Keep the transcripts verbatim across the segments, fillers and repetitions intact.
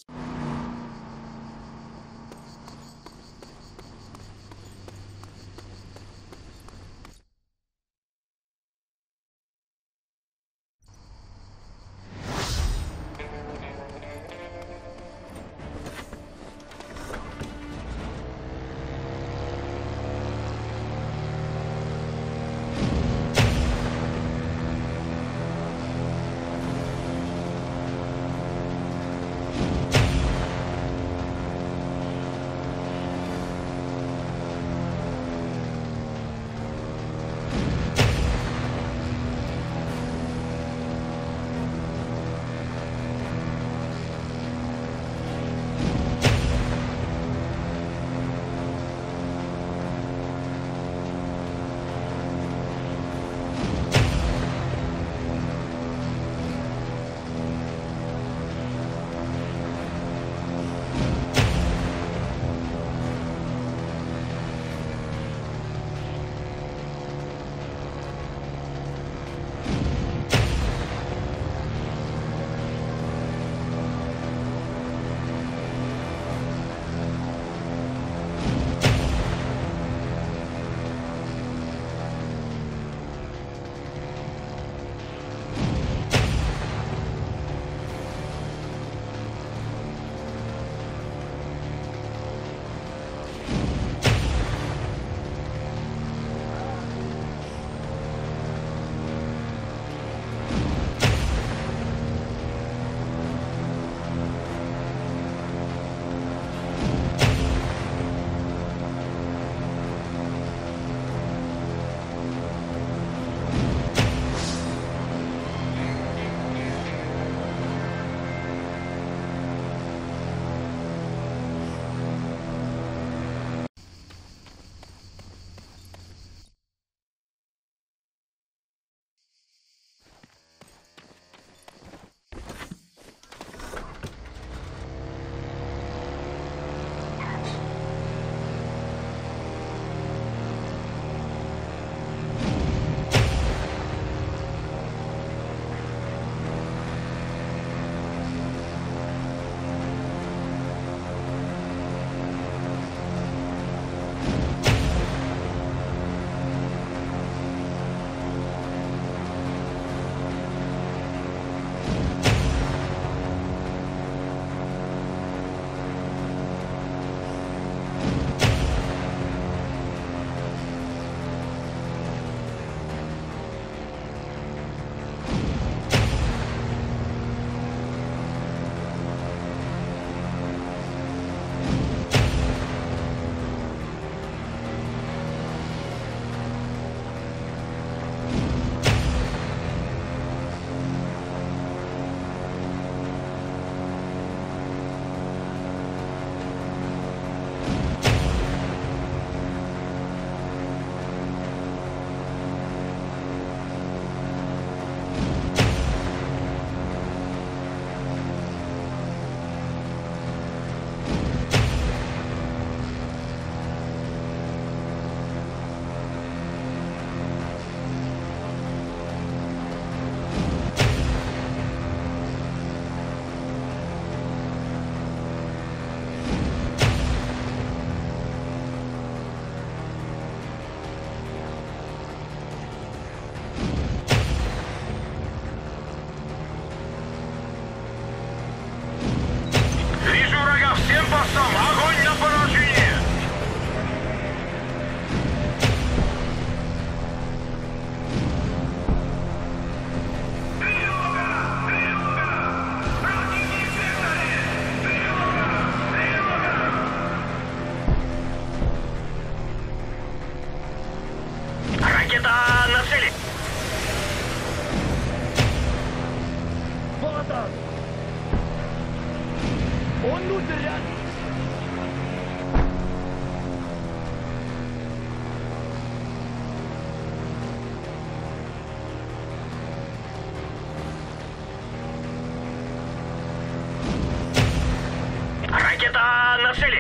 Ракета на цели.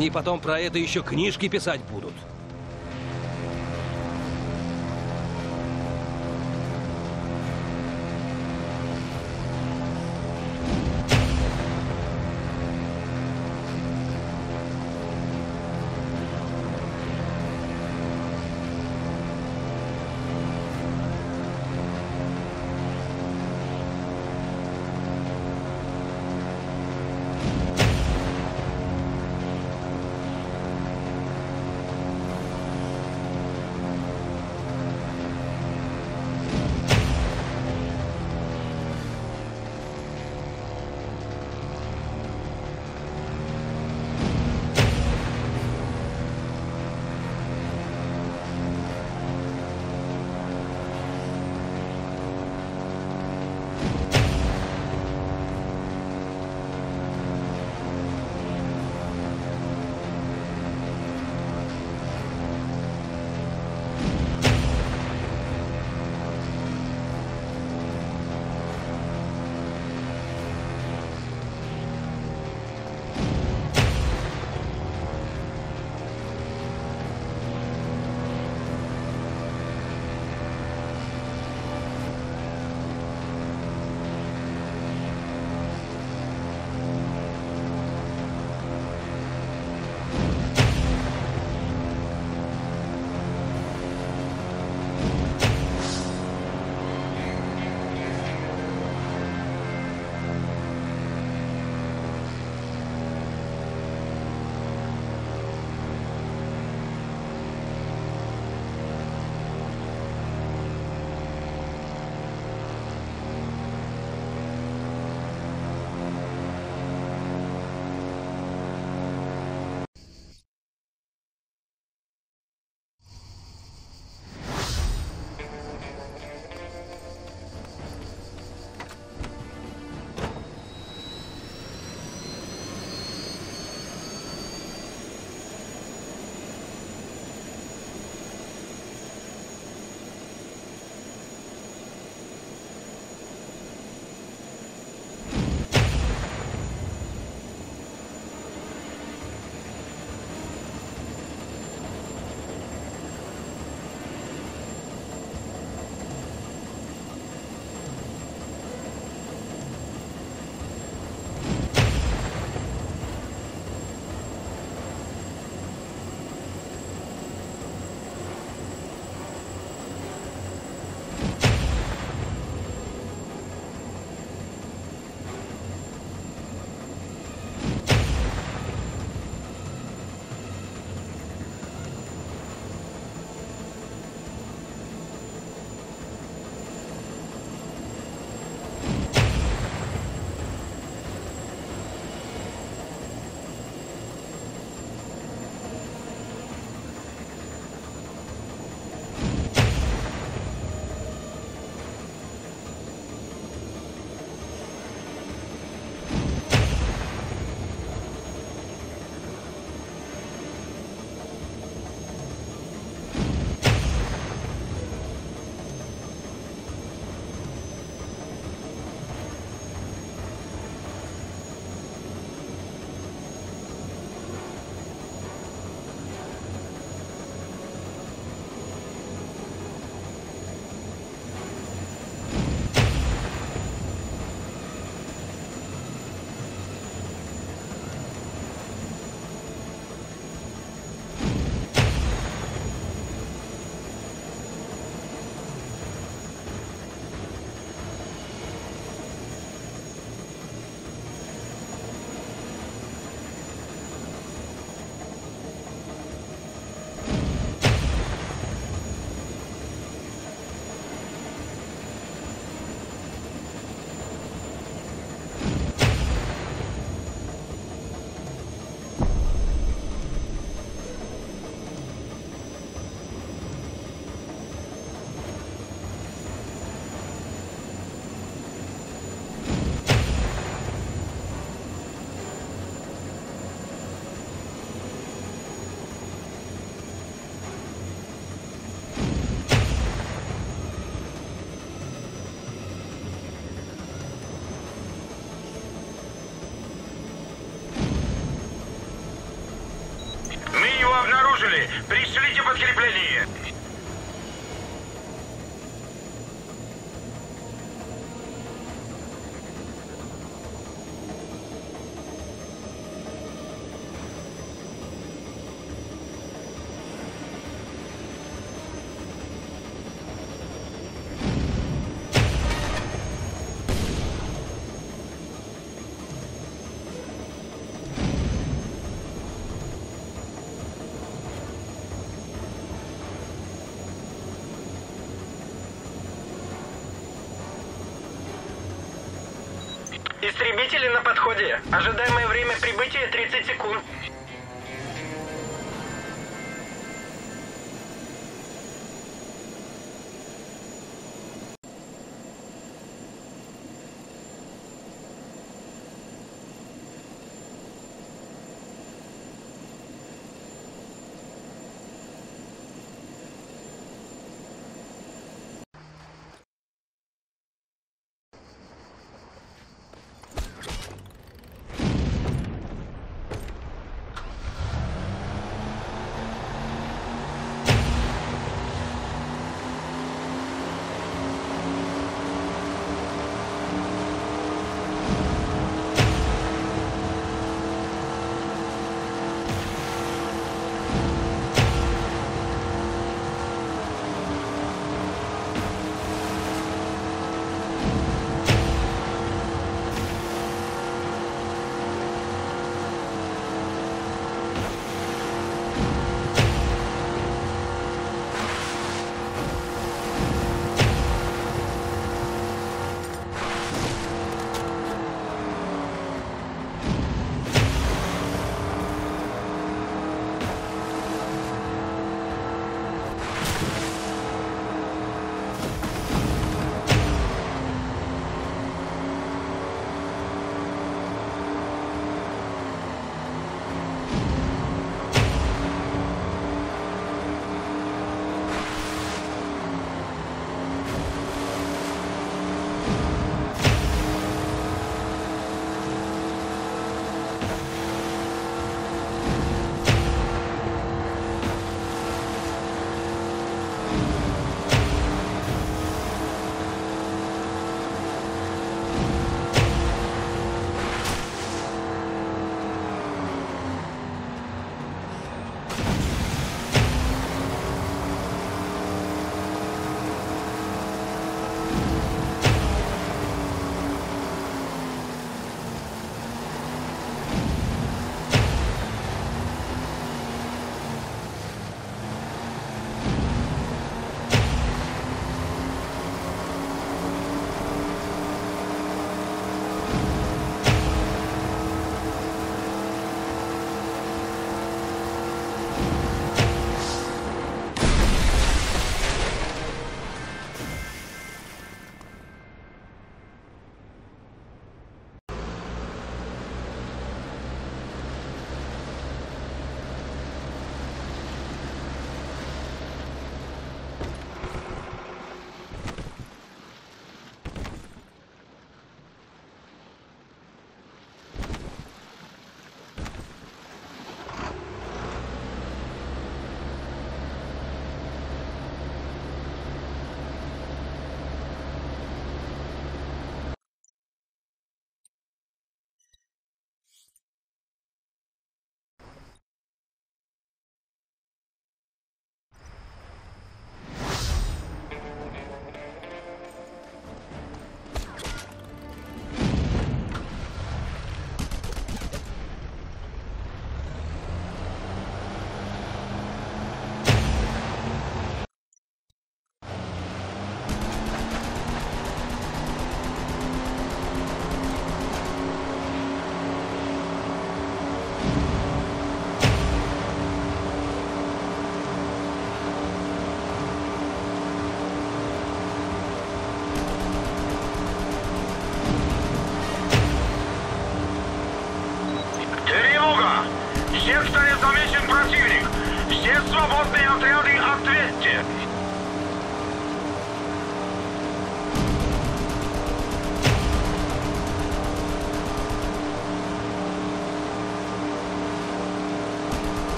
Они потом про это еще книжки писать будут. Пришлите подкрепление. Истребители на подходе. Ожидаемое время прибытия тридцать секунд.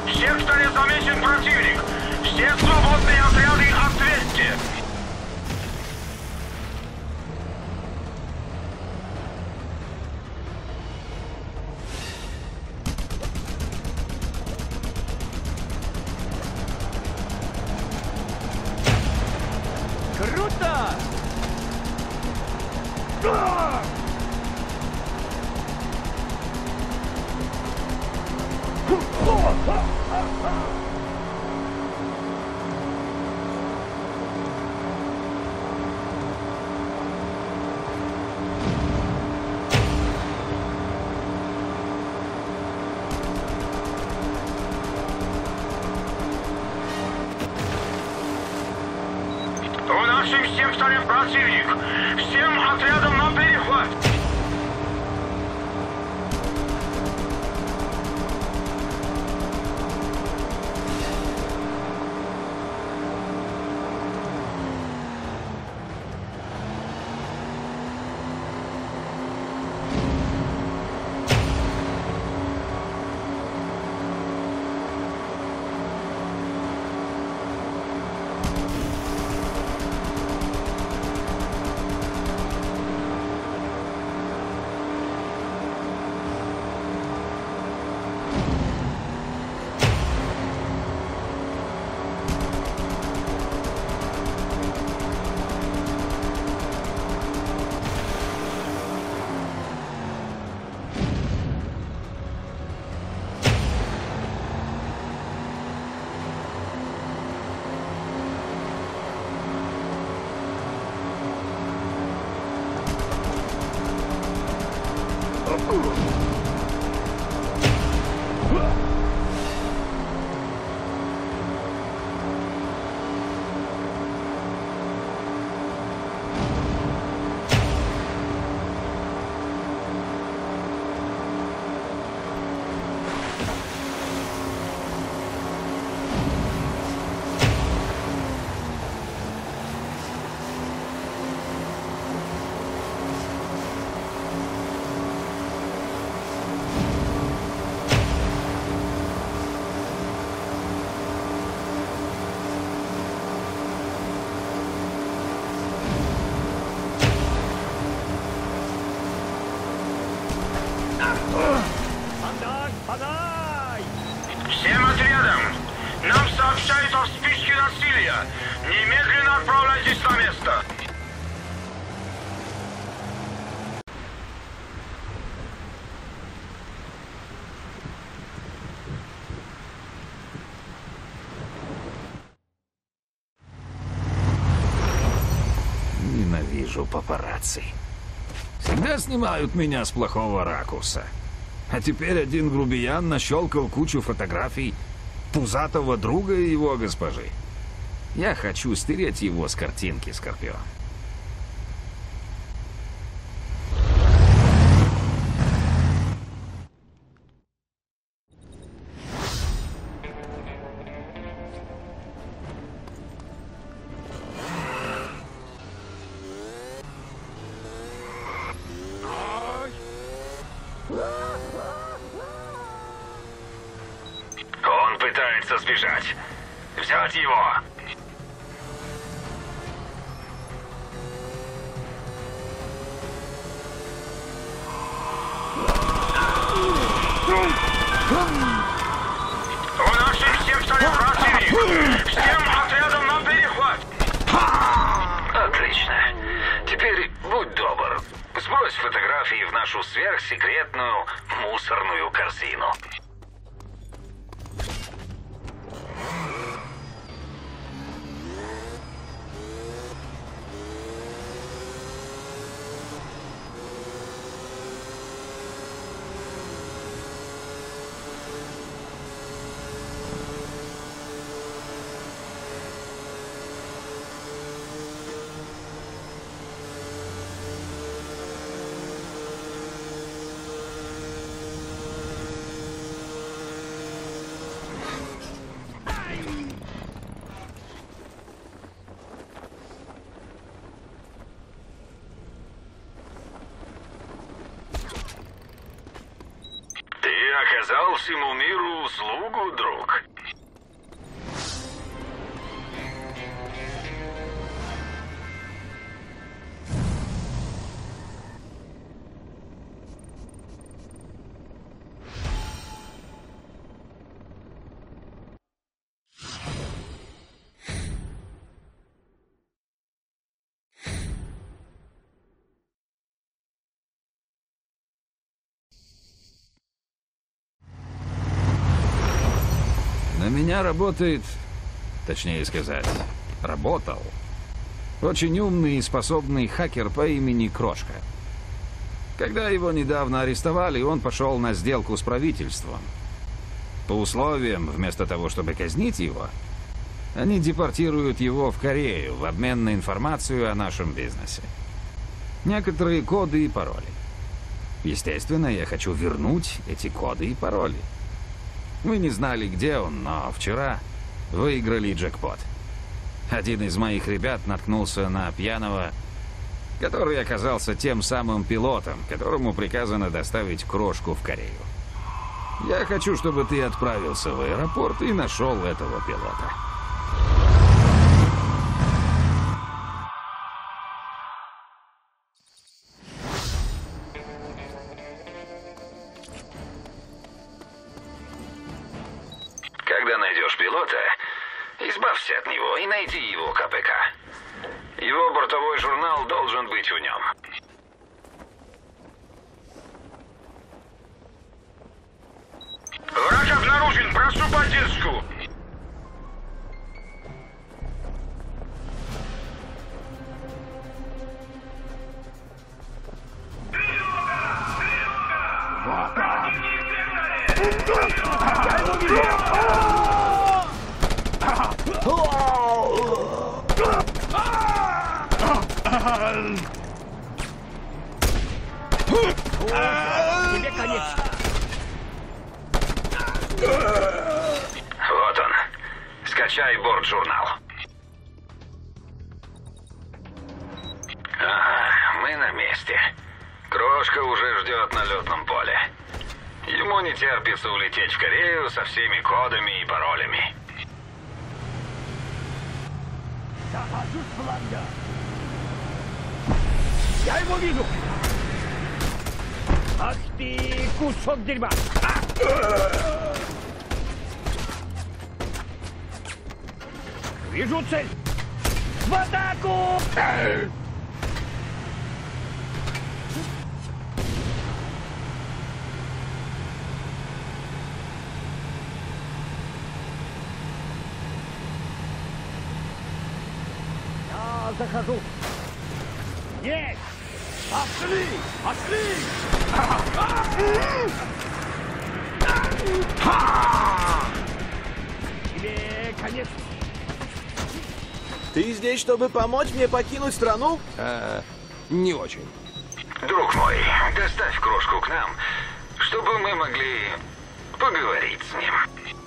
В секторе замечен противник. Все свободные отряды ответьте. Круто! В нашем секторе противник. Всем отрядам на перехват. Всем отрядам! Нам сообщают о вспышке насилия! Немедленно отправляйтесь на место! Ненавижу папарацци. Всегда снимают меня с плохого ракурса. А теперь один грубиян нащелкал кучу фотографий пузатого друга и его госпожи. Я хочу стереть его с картинки, Скорпион. Он пытается сбежать. Взять его! В нашем секторе противник! Всем отрядам на перехват! Отлично. Теперь будь добр. Сбрось фотографии в нашу сверхсекретную мусорную корзину. оказал всему миру услугу, друг. На меня работает, точнее сказать, работал, очень умный и способный хакер по имени Крошка. Когда его недавно арестовали, он пошел на сделку с правительством. По условиям, вместо того, чтобы казнить его, они депортируют его в Корею в обмен на информацию о нашем бизнесе. Некоторые коды и пароли. Естественно, я хочу вернуть эти коды и пароли. Мы не знали, где он, но вчера выиграли джекпот. Один из моих ребят наткнулся на пьяного, который оказался тем самым пилотом, которому приказано доставить Крошку в Корею. Я хочу, чтобы ты отправился в аэропорт и нашел этого пилота. Когда найдешь пилота, избавься от него и найди его КПК. Его бортовой журнал должен быть в нем. Враг обнаружен, прошу поддержку. Тебе конец. Вот он. Скачай борт-журнал. Ага, мы на месте. Крошка уже ждет на летном поле. Ему не терпится улететь в Корею со всеми кодами и паролями. Я его вижу. Ах ты, кусок дерьма. А! Вижу цель. В атаку! Я захожу. Есть! Пошли! Пошли! Тебе конец. Ты здесь, чтобы помочь мне покинуть страну? Э, не очень. Друг мой, доставь Крошку к нам, чтобы мы могли поговорить с ним.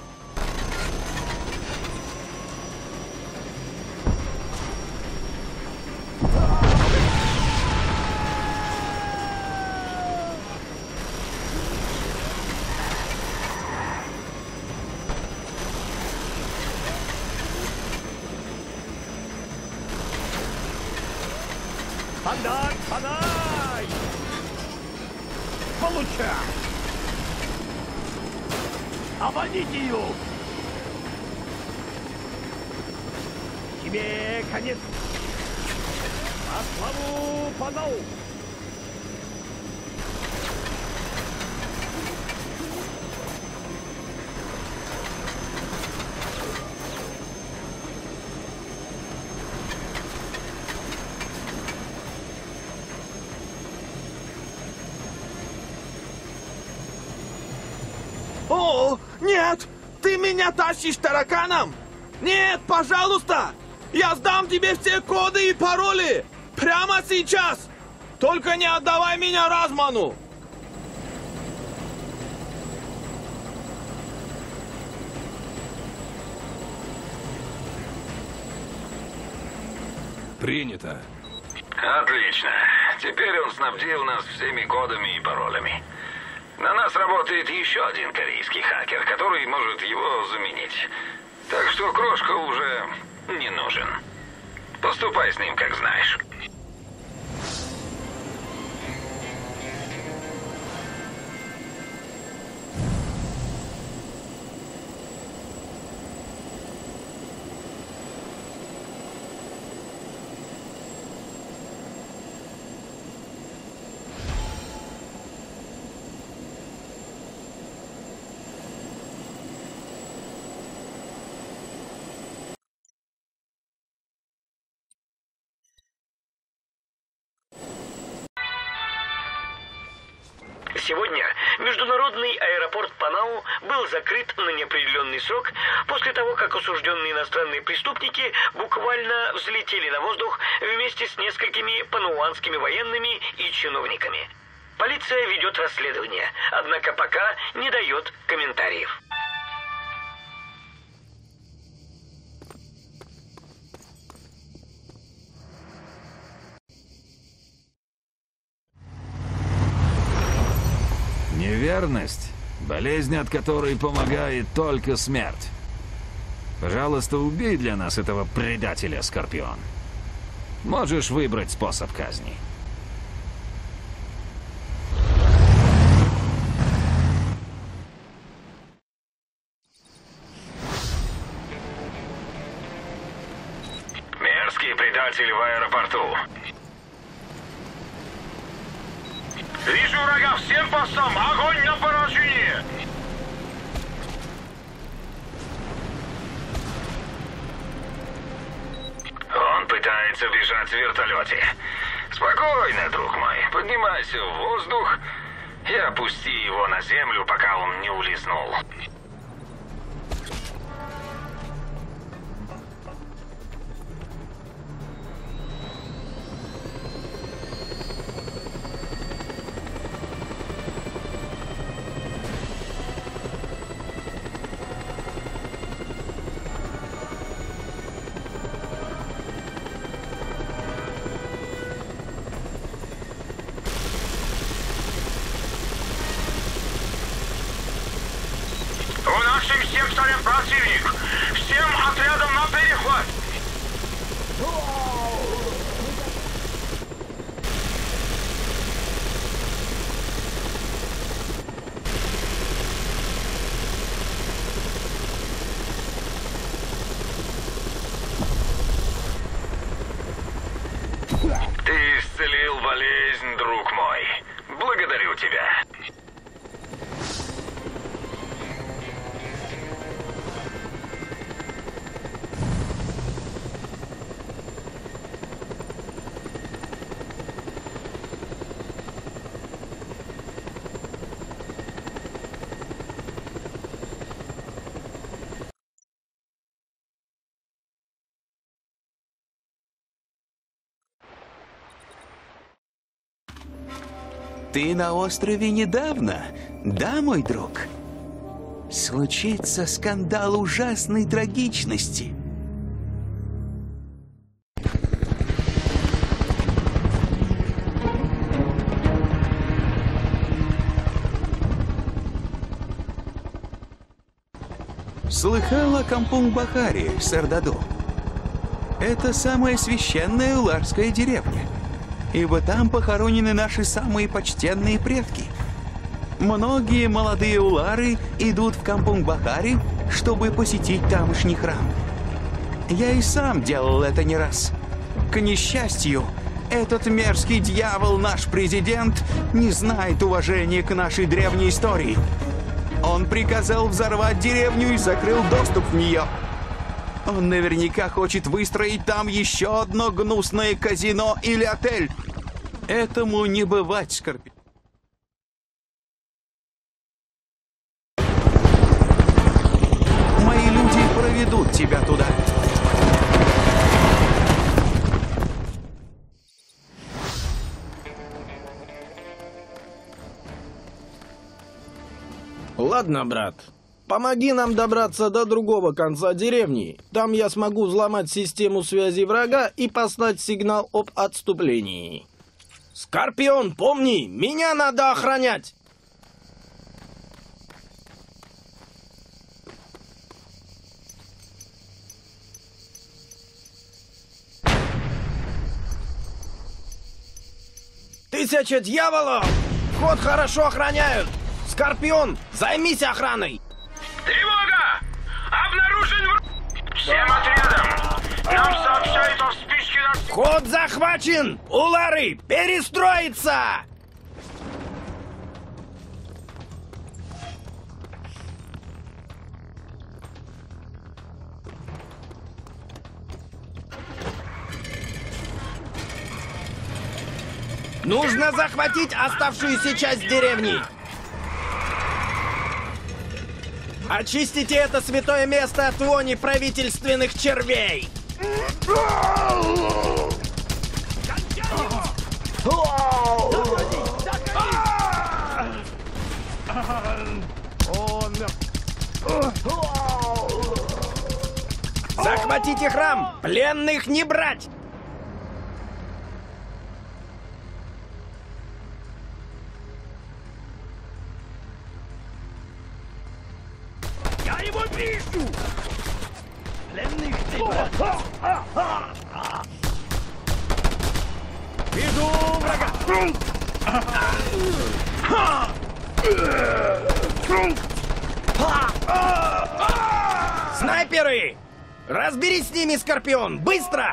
Подай, подай! Получай! Обойдите ее! Тебе конец! На славу Панау! О, нет! Ты меня тащишь тараканом! Нет, пожалуйста! Я сдам тебе все коды и пароли! Прямо сейчас! Только не отдавай меня Разману! Принято. Отлично. Теперь он снабдил нас всеми кодами и паролями. На нас работает еще один корейский хакер, который может его заменить. Так что Крошка уже не нужен. Поступай с ним, как знаешь. Сегодня международный аэропорт Панау был закрыт на неопределенный срок после того, как осужденные иностранные преступники буквально взлетели на воздух вместе с несколькими панауанскими военными и чиновниками. Полиция ведет расследование, однако пока не дает комментариев. Неверность — болезнь, от которой помогает только смерть. Пожалуйста, убей для нас этого предателя, Скорпион. Можешь выбрать способ казни. Мерзкий предатель в аэропорту. Вижу врага, всем постам! Огонь на поражение! Он пытается бежать в вертолете. Спокойно, друг мой. Поднимайся в воздух и опусти его на землю, пока он не улизнул. Нашим сектором противник! Всем отрядам на перехват! Ты исцелил болезнь, друг мой. Благодарю тебя. Ты на острове недавно, да, мой друг? Случится скандал ужасной трагичности. Слыхал о Кампунг-Бахаре, Сардаду? Это самая священная уларская деревня, ибо там похоронены наши самые почтенные предки. Многие молодые улары идут в Кампунг-Бахаре, чтобы посетить тамошний храм. Я и сам делал это не раз. К несчастью, этот мерзкий дьявол, наш президент, не знает уважения к нашей древней истории. Он приказал взорвать деревню и закрыл доступ в нее. Он наверняка хочет выстроить там еще одно гнусное казино или отель. Этому не бывать, Скорпион. Мои люди проведут тебя туда. Ладно, брат. Помоги нам добраться до другого конца деревни. Там я смогу взломать систему связи врага и послать сигнал об отступлении. Скорпион, помни, меня надо охранять! Тысяча дьяволов! Вход хорошо охраняют! Скорпион, займись охраной! Тревога! Обнаружен враг! Всем отрядам! Нам сообщают о вспышке на... Вход захвачен! Улары, перестроиться! Нужно захватить оставшуюся часть деревни. Очистите это святое место от вони правительственных червей. Захватите храм! Пленных не брать! Я его вижу! Пленных тебя! Вижу врага! Снайперы! Разберись с ними, Скорпион! Быстро!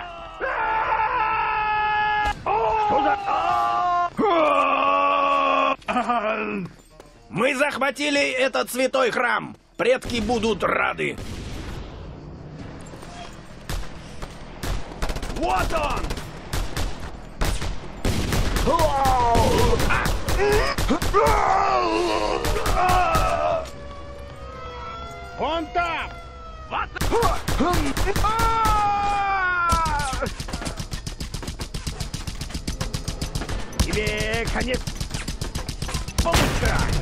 Мы захватили этот святой храм! Предки будут рады! Вот он! Вон там! Тебе конец! Получай!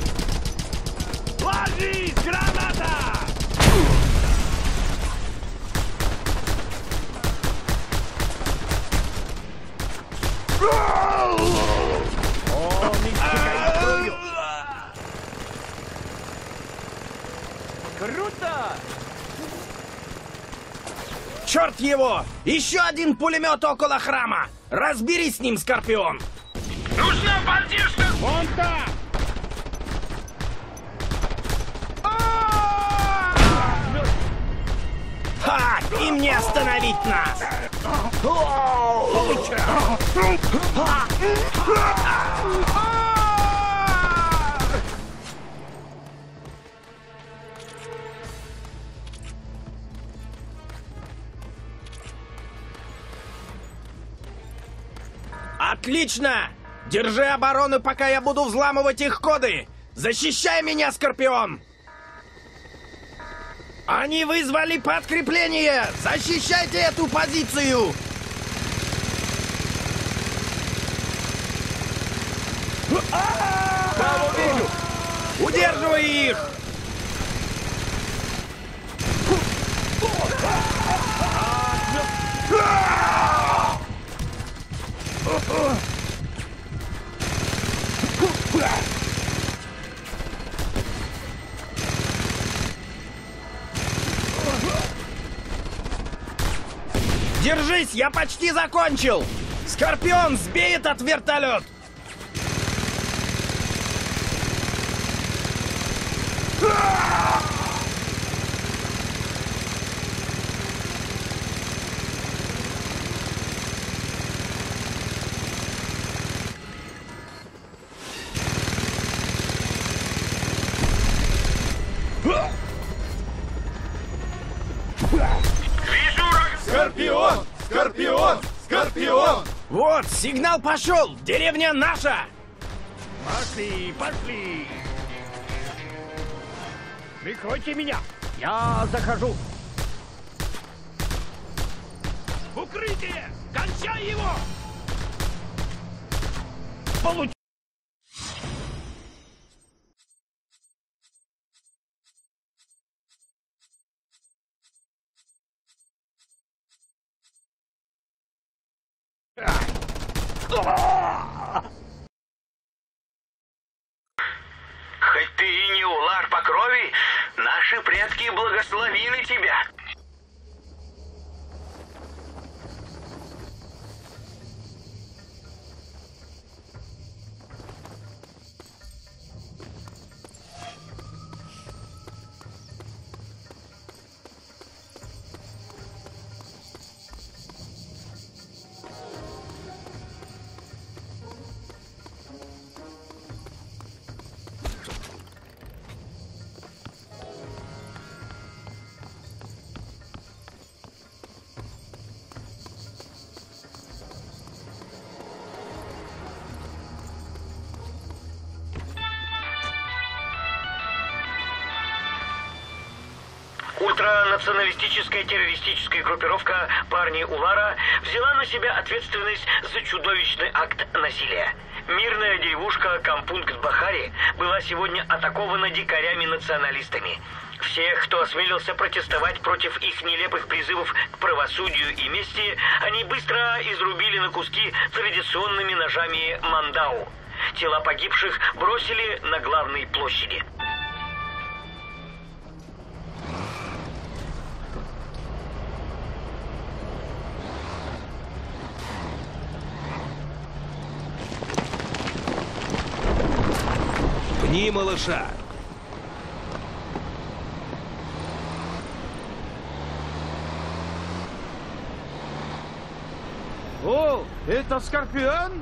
Ложись, граната! О, мистика кровью! Круто! Черт его! Еще один пулемет около храма! Разберись с ним, Скорпион! Нужна поддержка! Вон там! Ха! Им не остановить нас! Отлично! Держи оборону, пока я буду взламывать их коды! Защищай меня, Скорпион! Они вызвали подкрепление! Защищайте эту позицию! Кого вижу? Удерживай их! Держись, я почти закончил! Скорпион, сбей этот вертолет! Скорпион! Скорпион! Скорпион! Вот, сигнал пошел! Деревня наша! Пошли, пошли! Прикройте меня! Я захожу! В укрытие! Кончай его! Получ... Хоть ты и не улар по крови, наши предки благословили тебя. Ультранационалистическая террористическая группировка «Парни Улара» взяла на себя ответственность за чудовищный акт насилия. Мирная деревушка Кампунг-Бахари была сегодня атакована дикарями-националистами. Всех, кто осмелился протестовать против их нелепых призывов к правосудию и мести, они быстро изрубили на куски традиционными ножами мандау. Тела погибших бросили на главной площади. Пни малыша. О, это Скорпион?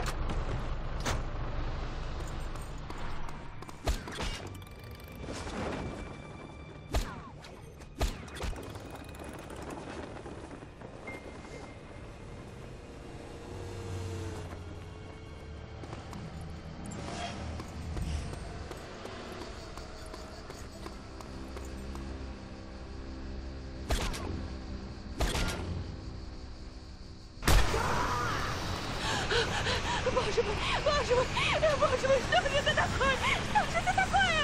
Боже мой, боже мой, боже мой, что же это такое? Что же это такое?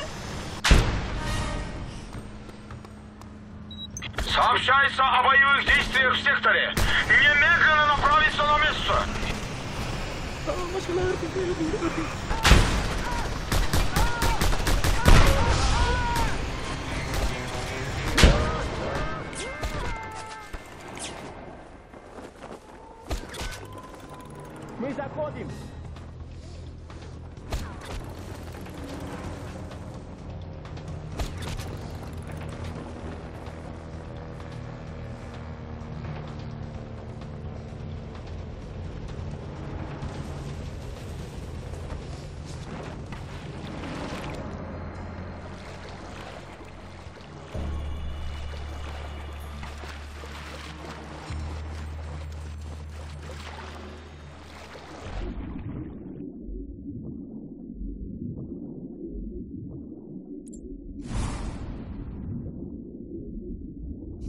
Сообщается о боевых действиях в секторе. Немедленно направиться на место. Мы заходим.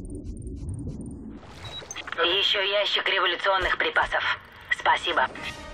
Еще ящик революционных припасов. Спасибо.